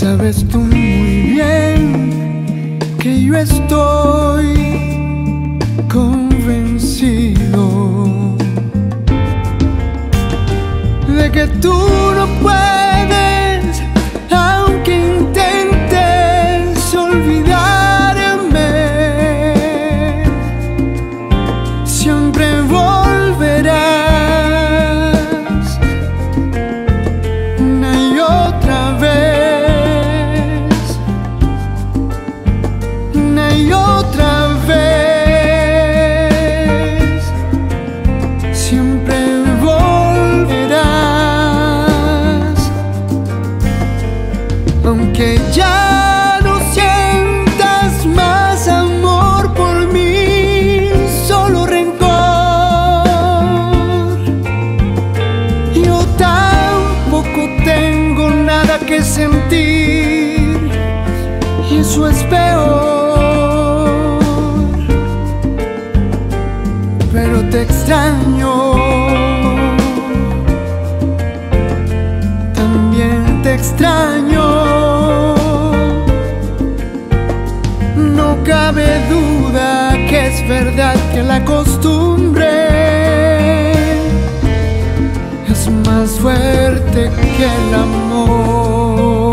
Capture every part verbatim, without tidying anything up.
Sabes tú muy bien que yo estoy convencido de que tú no puedes, aunque intentes olvidarme, siempre volverás una y otra vez, una y otra vez, siempre aunque ya no sientas más amor por mí, solo rencor. Yo tampoco tengo nada que sentir, y eso es peor. Pero te extraño, también te extraño. No cabe duda que es verdad que la costumbre es más fuerte que el amor.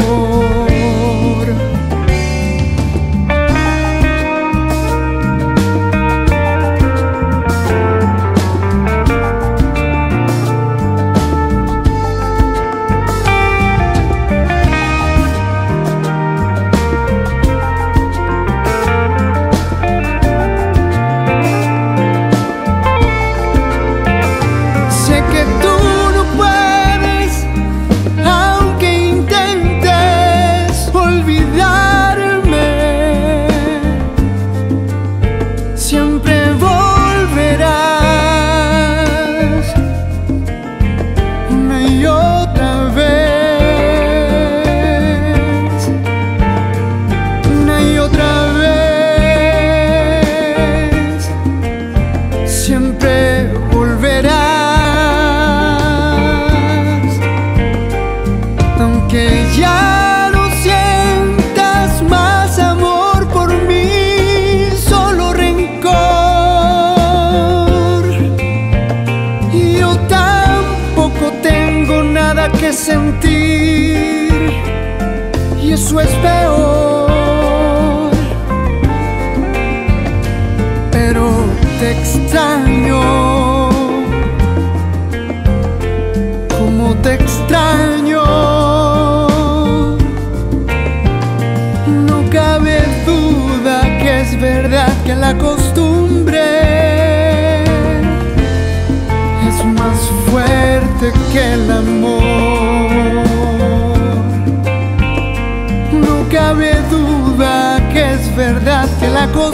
Siempre volverás, aunque ya no sientas más amor por mí, solo rencor. Y yo tampoco tengo nada que sentir, y eso es peor. Pero te extraño, como te extraño. No cabe duda que es verdad que la costumbre es más fuerte que el amor. No cabe duda que es verdad que la costumbre